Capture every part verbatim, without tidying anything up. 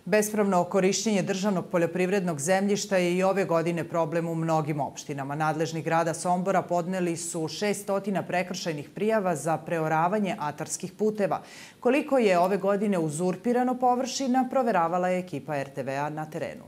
Bespravno korišćenje državnog poljoprivrednog zemljišta je i ove godine problem u mnogim opštinama. Nadležni grada Sombora podneli su šesto prekršajnih prijava za preoravanje atarskih puteva. Koliko je ove godine uzurpirano površina, proveravala je ekipa er te ve-a na terenu.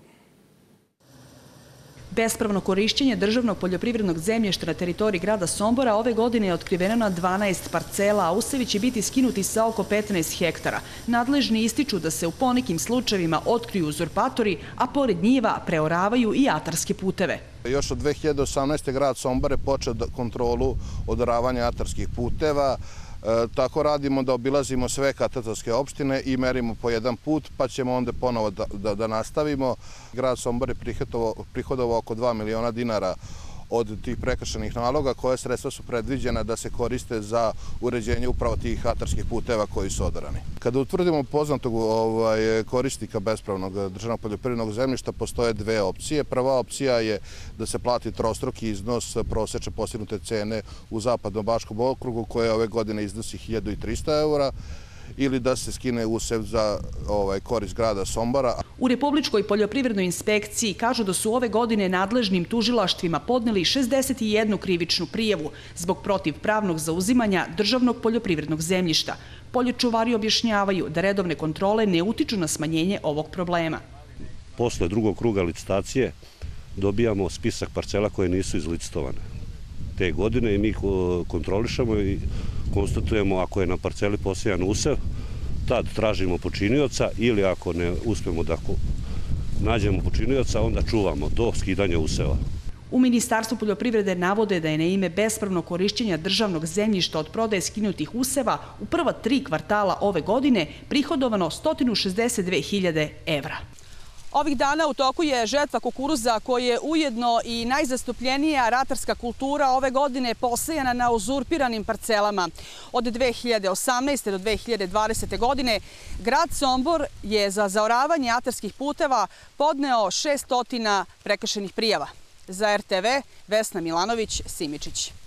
Bespravno korišćenje državnog poljoprivrednog zemljišta na teritoriji grada Sombora ove godine je otkriveno na dvanaest parcela, a usevi će biti skinuti sa oko petnaest hektara. Nadležni ističu da se u ponekim slučajevima otkriju uzurpatori, a pored njiva preoravaju i atarske puteve. Još od dve hiljade osamnaeste. grad Sombor je počeo kontrolu odoravanja atarskih puteva. Tako radimo da obilazimo sve katastarske opštine i merimo po jedan put, pa ćemo onda ponovo da nastavimo. Grad Sombor je prihodovao oko dva miliona dinara od tih prekršajnih naloga, koje sredstva su predviđena da se koriste za uređenje upravo tih atarskih puteva koji su odarani. Kada utvrdimo poznatog korisnika bespravnog državnog poljoprivrednog zemljišta, postoje dve opcije. Prva opcija je da se plati trostruki iznos prosečne postignute cene u Zapadnom Bačkom okrugu, koje ove godine iznosi hiljadu i trista eura, ili da se skine usev za korist grada Sombora. U Republičkoj poljoprivrednoj inspekciji kažu da su ove godine nadležnim tužilaštvima podneli šezdeset jednu krivičnu prijavu zbog protivpravnog zauzimanja državnog poljoprivrednog zemljišta. Poljočuvari objašnjavaju da redovne kontrole ne utiču na smanjenje ovog problema. Posle drugog kruga licitacije dobijamo spisak parcela koje nisu izlicitovane te godine i mi ih kontrolišemo i konstatujemo ako je na parceli posejan usev, tad tražimo počinioca ili ako ne uspemo da nađemo počinioca, onda čuvamo do skidanja useva. U Ministarstvu poljoprivrede navode da je na ime bespravno korišćenja državnog zemljišta od prodaje skinutih useva u prva tri kvartala ove godine prihodovano sto šezdeset dve hiljade evra. Ovih dana u toku je žetva kukuruza, koja je ujedno i najzastupljenija ratarska kultura ove godine posejana na uzurpiranim parcelama. Od dve hiljade osamnaeste. do dve hiljade dvadesete. godine grad Sombor je za zaoravanje atarskih puteva podneo šest stotina prekršajnih prijava. Za er te ve, Vesna Milanović, Simičić.